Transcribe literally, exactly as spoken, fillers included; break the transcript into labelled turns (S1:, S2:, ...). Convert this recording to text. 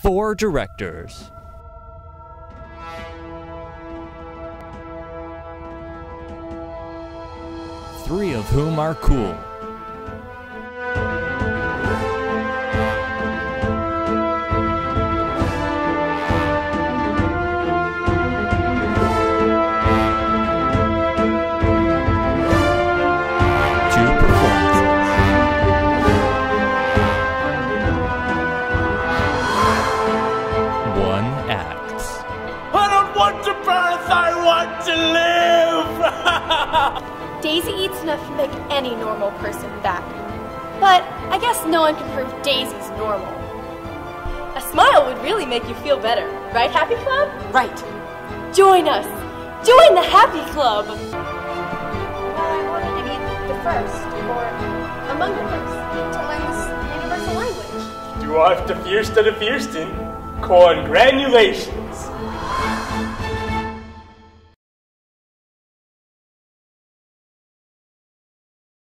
S1: four directors. Three of whom are cool.
S2: Daisy eats enough to make any normal person back. But I guess no one can prove Daisy's normal. A smile would really make you feel better. Right, Happy Club?
S3: Right.
S2: Join us. Join the Happy Club. I wanted to be the first, or among the first, to learn this universal language.
S4: Du hast de Fürste de Fürstin. Congratulations.